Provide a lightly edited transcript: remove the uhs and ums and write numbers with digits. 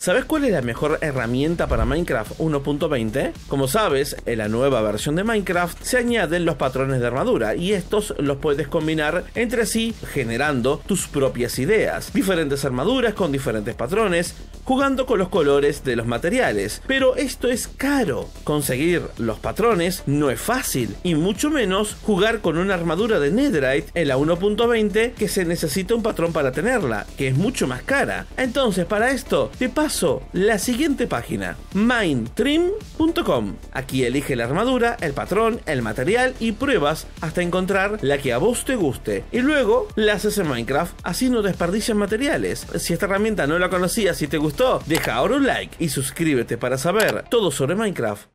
¿Sabes cuál es la mejor herramienta para Minecraft 1.20? Como sabes, en la nueva versión de Minecraft se añaden los patrones de armadura y estos los puedes combinar entre sí generando tus propias ideas. Diferentes armaduras con diferentes patrones, jugando con los colores de los materiales. Pero esto es caro. Conseguir los patrones no es fácil y mucho menos jugar con una armadura de Netherite en la 1.20 que se necesita un patrón para tenerla, que es mucho más cara. Entonces para esto te paso la siguiente página, Mindtrim.com. Aquí elige la armadura, el patrón, el material y pruebas hasta encontrar la que a vos te guste y luego la haces en Minecraft, así no desperdicias materiales. Si esta herramienta no la conocías y te gustó, deja ahora un like y suscríbete para saber todo sobre Minecraft.